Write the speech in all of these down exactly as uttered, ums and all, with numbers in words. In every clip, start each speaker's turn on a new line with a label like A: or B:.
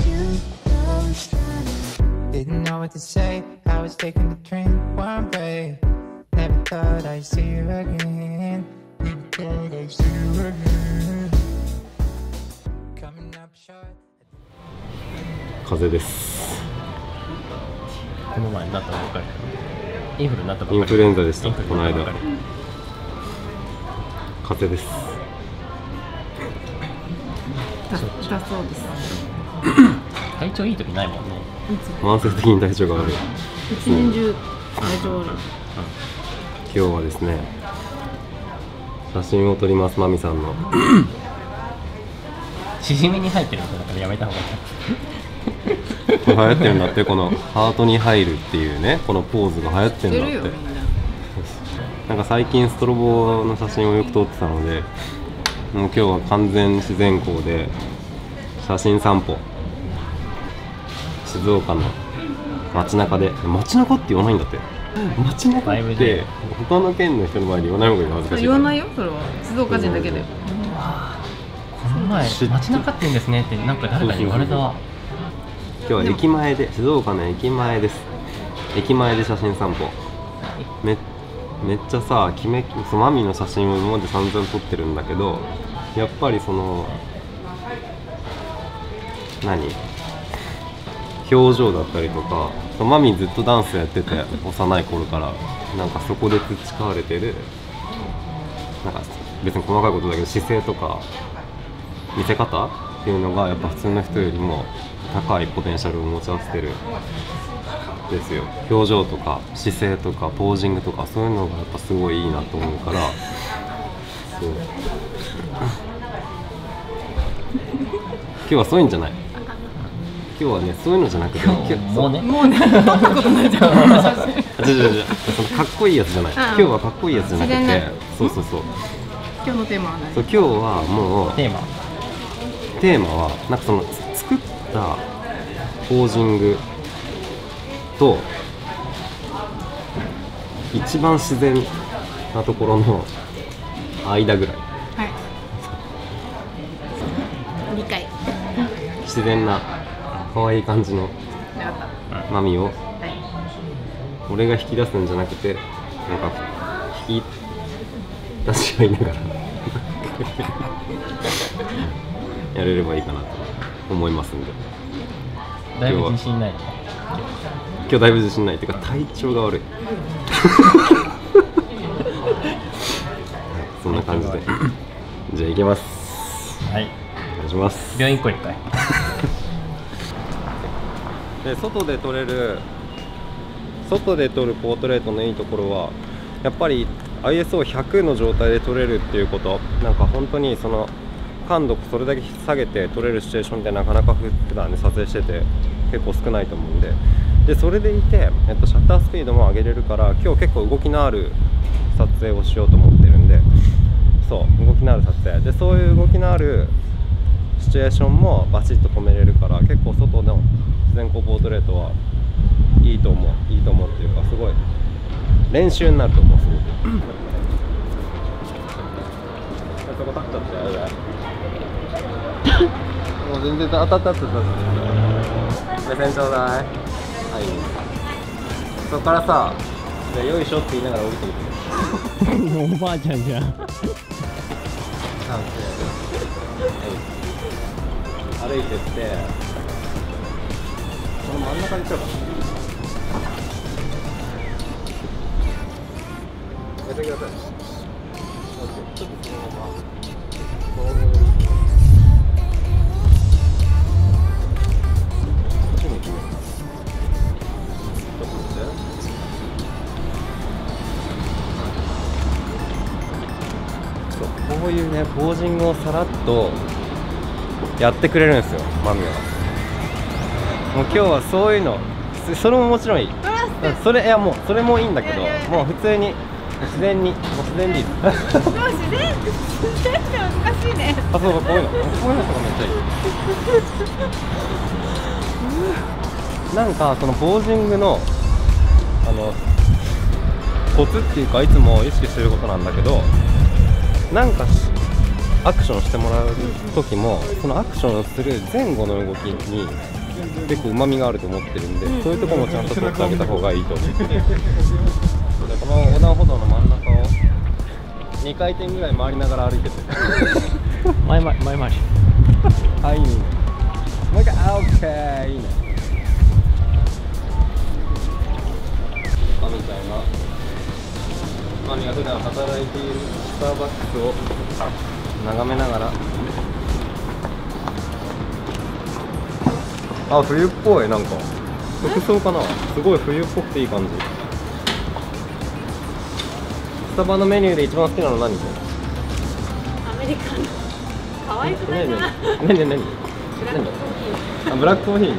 A: Didn't know what to say. I was taking the train one way. Never thought I'd see you again. Never thought I'd see you again. Coming up short.
B: 風邪です。
C: この前になったばっかり。インフルになったばっかり。
B: インフルエンザでした。この間。風邪です。
D: だそうです。
C: 体調いい時ないもんね。
B: 慢性的に体調が悪い。
D: 一年中体調悪い。
B: 今日はですね、写真を撮ります。マミさんの。
C: しじみに入ってることだからやめた方がいい。
B: これ流行ってるんだって。このハートに入るっていうね、このポーズが流行ってるんだって。なんか最近ストロボの写真をよく撮ってたので、もう今日は完全自然光で写真散歩。静岡の街中で、街中って言わないんだって。街中って他の県の人の前で言わない方がいいの恥ずかしい。
D: 言わないよ、それは静岡人だけで。
C: この前街中って言うんですねってなんか誰かに言われたわ。
B: 今日は駅前で、静岡の駅前です。駅前で写真散歩。めめっちゃさ、決めそのマミの写真を今まで散々撮ってるんだけど、やっぱりその何表情だったりとか、マミずっとダンスやってて幼い頃から、なんかそこで培われてる、なんか別に細かいことだけど姿勢とか見せ方っていうのがやっぱ普通の人よりも高いポテンシャルを持ち合わせてるですよ。表情とか姿勢とかポージングとかそういうのがやっぱすごいいいなと思うから、そう。今日はそういうんじゃない。今日はね、そういうのじゃなくて、
C: もうね、
D: もうね、撮ったことないじゃん。
B: 違う違う違う、そのかっこいいやつじゃない。今日はかっこいいやつじゃなくて、そうそうそう。
D: 今日のテーマは何？
B: そう、今日はもう
C: テーマ。
B: テーマはなんかその作ったポージングと一番自然なところの間ぐらい。
D: はい。理解。
B: 自然な可愛い感じのマミを、はい、俺が引き出すんじゃなくて、なんか引き出し合いながらやれればいいかなと思いますんで。
C: だいぶ自信ない。
B: 今日だいぶ自信ないっていうか体調が悪い。そんな感じでじゃあ行きます。
C: はい、
B: お願いします。
C: 病院行こう一回。
B: で、外で撮れる外で撮るポートレートのいいところはやっぱり アイエスオーひゃく の状態で撮れるっていうこと。なんか本当にその感度それだけ下げて撮れるシチュエーションってなかなか普段ね撮影してて結構少ないと思うんで、でそれでいて、えっと、シャッタースピードも上げれるから、今日結構動きのある撮影をしようと思ってるんで、そう動きのある撮影で、そういう動きのあるシチュエーションもバチッと止めれるから、結構外の自然光ポートレートはいいと思う。いいと思うっていうか、すごい練習になると思う。すごくそこ立っちゃってやだ。もう全然当たったってた目線ちょうだい。はい、そこからさ、じゃあよいしょって言いながら降りてみて。
C: おばあちゃんじゃん。
B: 歩いてって、この真ん中に行っちゃうかな。やってください。ちょっとそのままこっちに行きます。ちょっと待って。そう、こういうねポージングをさらっとやってくれるんですよ、マミは。もう今日はそういうの、それももちろんいい。それいやもうそれもいいんだけど、もう普通に自然に、もう自然でいい。でも
D: 自然自然って難しいね。
B: あ、そうそう、こういうの、こういうのとかめっちゃいい。なんかそのポージングのあのコツっていうか、いつも意識してることなんだけど、なんかアクションしてもらう時も、そのアクションをする前後の動きに結構うまみがあると思ってるんで、そういうところもちゃんと取ってあげた方がいいと思う。この横断歩道の真ん中をにかいてんぐらい回りながら歩いてて
C: 前回り前回り
B: はい、いいね。もう一回、あ、オッケー、いいね。マミちゃんがマミが普段働いているスターバックスを眺めながら、あ、冬っぽい。なんか服装かな、すごい冬っぽくていい感じ。スタバのメニューで一番好きなの何？
D: アメリカン可愛くないな。
B: 何何何何？あ、ブラックコーヒー。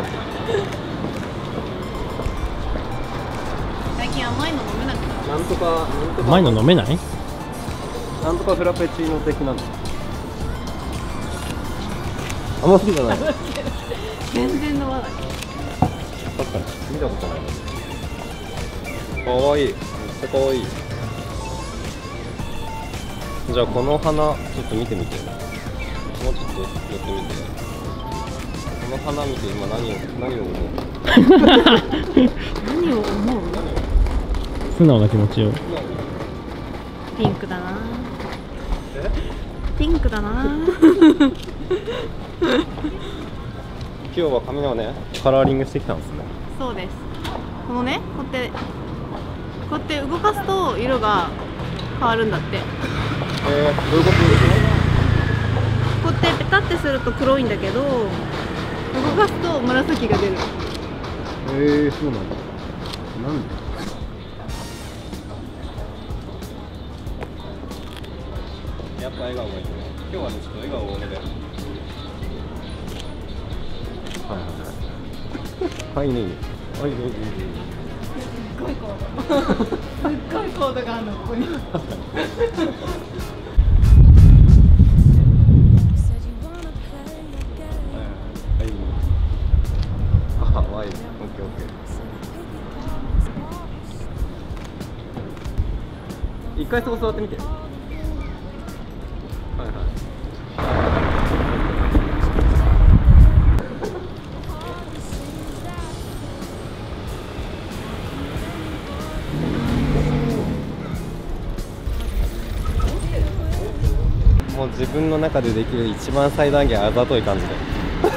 D: 最近甘いの飲めなくなった。
B: なんとかなんとか
C: 甘いの飲めない？
B: なんとかフラペチーノ的なの。あんま好きじゃない。
D: 全然飲まない。
B: 確かに見たことない。かわいい。めっちゃかわいい。じゃあこの花ちょっと見てみて。もうちょっと寄ってみて。この花見て今何を何を思う？
D: 何を思う？
C: 素直な気持ちを。
D: ピンクだな。ピンクだな。
B: 今日は髪のねカラーリングしてきたんですね。
D: そうです。このね、こうやってこうやって動かすと色が変わるんだって。
B: えー、どういうことですか？
D: こうやってペタってすると黒いんだけど、動かすと紫が出る。
B: えー、そうなんだ。なんで？やっぱ笑顔がいいね。今日はね、ちょっと笑顔多めで。はいはいはい。はいね。はいね。
D: すっごいコード。すっごいコードがあるの、ここに。
B: あ、ワイン。オッケーオッケー。一回そこ座ってみて。はいはい。もう自分の中でできる一番最大限あざとい感じで。はい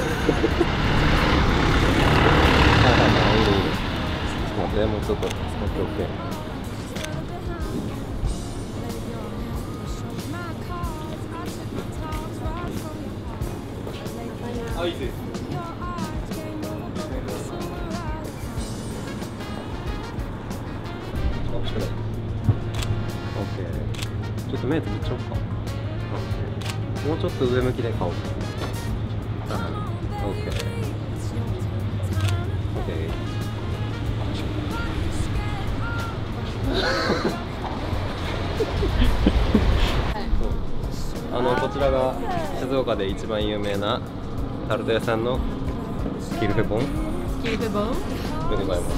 B: はいはい、いいねいいね。ちょっと待って、もうちょっと。オッケーオッケー。あ、いいです。オッケー。ちょっと目つぶっちゃおうか。もうちょっと上向きで顔。はい。オッケー。オッケー。あのこちらが静岡で一番有名なタルト屋さんのキルフェボン。
D: キルフェボン
B: でございます。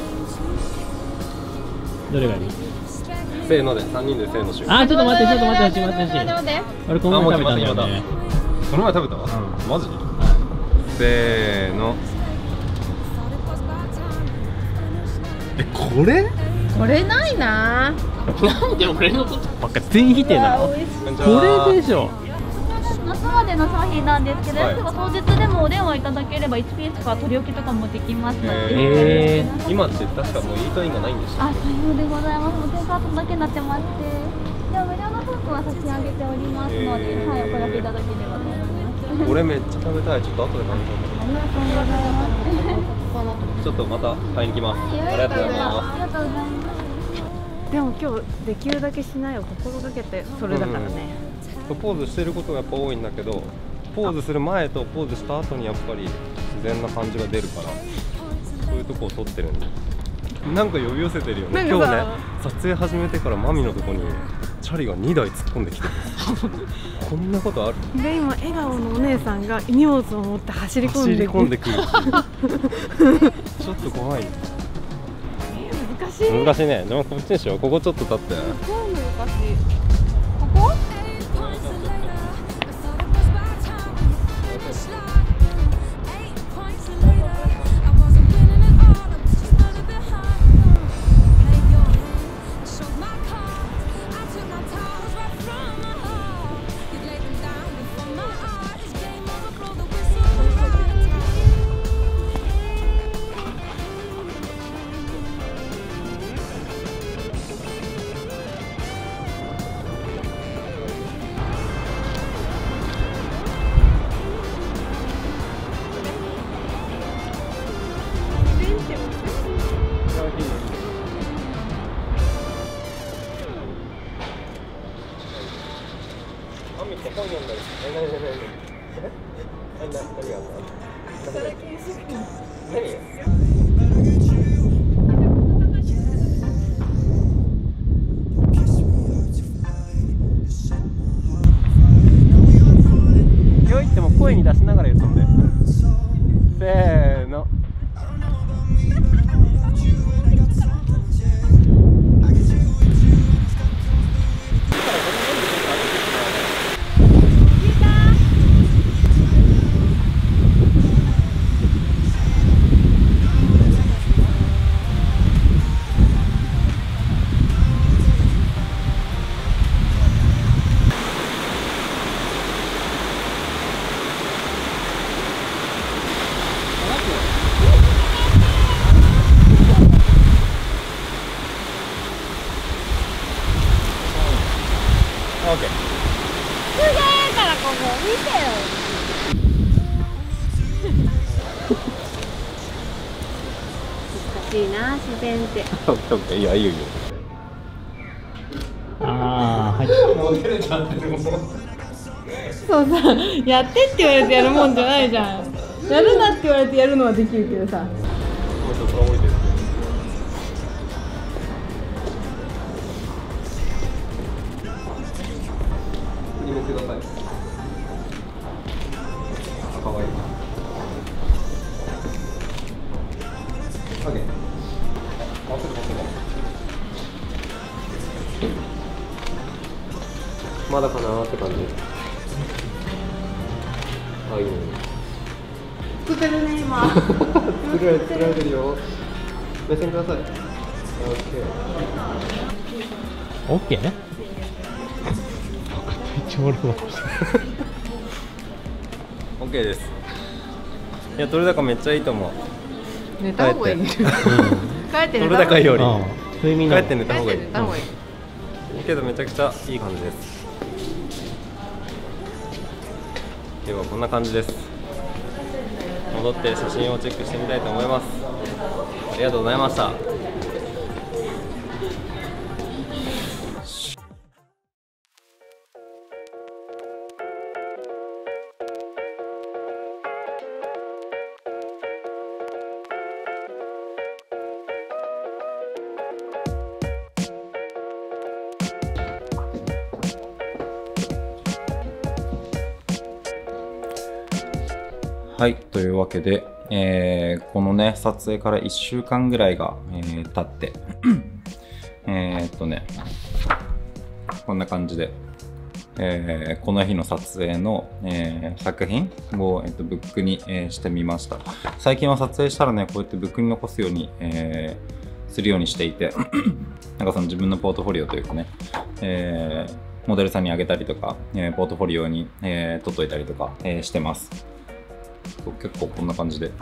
C: どれがいい？
B: せーので三人でせーのしよう。
C: あー、ちょっと待って、ちょっと待って、ちょっと待って、
D: 待って待って。
C: 俺この前食べたんだよね。
B: この前食べた？マジ？せーの。え、これ？
D: これないな。
C: なんで俺のことばっか全否定なの？これでしょ。
E: 夏までの商品なんですけど、
B: はい
E: 当日でもお電話いただければいちピースから取り置きとかもできますので、
C: えー、
B: 今って確かもうイートインがないんでしたっ
E: あ、さようでございます。もうテイクアウトだけになってまして、では無料のスープは差し上げておりますので、
B: へー
E: はい、お選びいただければと思います。
B: け？これめっちゃ食べたい。ちょっと後で買いましょうか。
E: ありがとうございます。
B: ちょっとまた買いに来ます。ありがとうございま
E: ありがとうございます。
D: でも今日できるだけしないを心がけてそれだからね。
B: す。ポーズしてることがやっぱ多いんだけど、ポーズする前とポーズした後にやっぱり自然な感じが出るから、そういうとこを撮ってるんで。なんか呼び寄せてるよね。今日ね、撮影始めてからマミのとこにチャリがにだい突っ込んできてる。こんなことある？
D: で今笑顔のお姉さんが荷物を持って走り込ん
B: 走
D: で
B: り込んでくる。ちょっと怖い。
D: 難しい。
B: 難しいね。でもこっちにしよう。ここちょっと立って。
D: 超難しい。
E: ここ？
B: 今日言っても声に出しながら言うとんで。せーの。オッケー。
E: すげえからここ見てよ。難しいな自然って。
B: オッケーオッケー。いやいいよいいよ。
C: ああ、はい。
B: もう照れちゃってるもん。
D: そうさ、やってって言われてやるもんじゃないじゃん。やるなって言われてやるのはできるけどさ。
B: もうちょっと置いてる。振り向いてください。かわいい。オッケー。回せる回せる。まだかなーって感じ。あ、いいね。
D: 作ってるね今。
B: 作られ作られてるよ。目線ください。オッケー。
C: オッケーね。めっちゃ悪くなってきた。
B: オッケーです。いや、取れ高めっちゃいいと思う。
D: 寝た方がいい。帰って
B: 取れ
D: 寝た方がいい。
B: 高より。
C: 睡眠の
B: 帰って寝た方がいい。
D: 帰って寝た方がいい。
B: けどめちゃくちゃいい感じです。今日はこんな感じです。戻って写真をチェックしてみたいと思います。ありがとうございました。はい、というわけで、えー、このね、撮影からいっしゅうかんぐらいが、えー、経って、えーっとね、こんな感じで、えー、この日の撮影の、えー、作品を、えー、とブックに、えー、してみました。最近は撮影したらね、こうやってブックに残すように、えー、するようにしていて、なんかその自分のポートフォリオというかね、えー、モデルさんにあげたりとか、えー、ポートフォリオに、えー、撮っといたりとか、えー、してます。結構こんな感じで。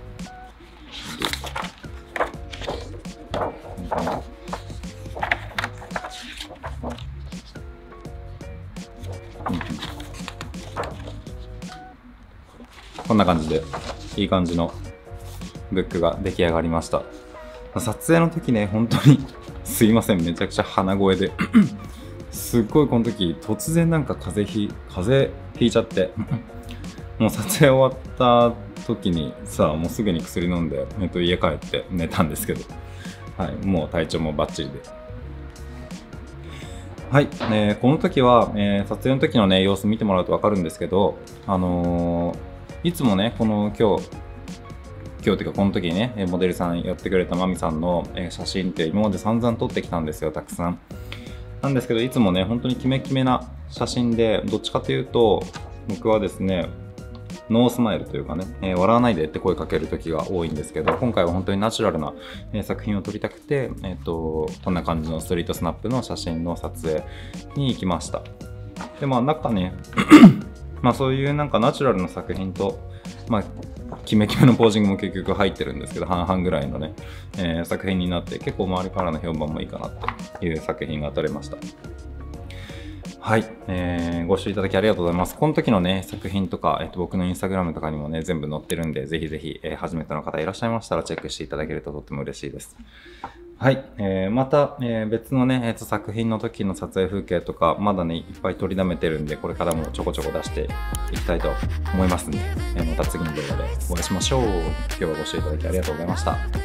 B: こんな感じでいい感じのブックが出来上がりました。撮影の時ね、本当にすいません、めちゃくちゃ鼻声ですっごいこの時突然なんか風邪ひ風邪ひいちゃってもう撮影終わった時にさ、もうすぐに薬飲んで、えっと、家帰って寝たんですけど、はい、もう体調もバッチリで。はい、えー、この時は、えー、撮影の時のね、様子見てもらうと分かるんですけど、あのー、いつもね、この今日、今日っていうかこの時にね、モデルさんやってくれたマミさんの写真って今まで散々撮ってきたんですよ、たくさん。なんですけど、いつもね、本当にキメキメな写真で、どっちかというと、僕はですね、ノースマイルというかね、えー、笑わないでって声かける時が多いんですけど、今回は本当にナチュラルな、えー、作品を撮りたくて、えーと、こんな感じのストリートスナップの写真の撮影に行きました。で、まあなんかね、まあそういうなんかナチュラルな作品と、まあキメキメのポージングも結局入ってるんですけど、半々ぐらいのね、えー、作品になって、結構周りからの評判もいいかなっていう作品が撮れました。はい、えー、ご視聴いただきありがとうございます。この時のね、作品とか、えっと、僕のインスタグラムとかにもね、全部載ってるんで、ぜひぜひ、えー、初めての方いらっしゃいましたらチェックしていただけるととっても嬉しいです。
F: はい、えー、また、えー、別のね、えー、と作品の時の撮影風景とかまだねいっぱい撮りだめてるんで、これからもちょこちょこ出していきたいと思いますんで、えー、また次の動画でお会いしましょう。今日はご視聴いただきありがとうございました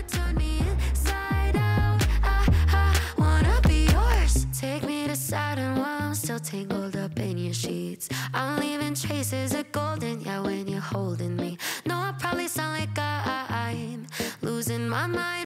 F: 。Tangled up in your sheets, I'm leaving traces of golden. Yeah, when you're holding me, no, I probably sound like I'm losing my mind.